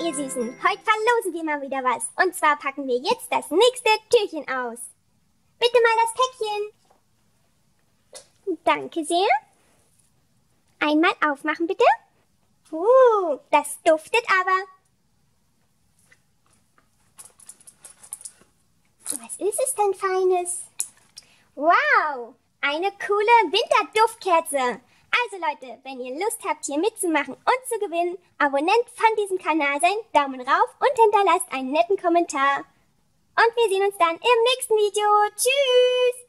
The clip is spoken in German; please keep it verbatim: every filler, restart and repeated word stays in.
ihr Süßen, heute verlosen wir mal wieder was. Und zwar packen wir jetzt das nächste Türchen aus. Bitte mal das Päckchen. Danke sehr. Einmal aufmachen, bitte. Uh, das duftet aber. Was ist es denn Feines? Wow, eine coole Winterduftkerze. Also Leute, wenn ihr Lust habt, hier mitzumachen und zu gewinnen, Abonnent von diesem Kanal sein, Daumen rauf und hinterlasst einen netten Kommentar. Und wir sehen uns dann im nächsten Video. Tschüss!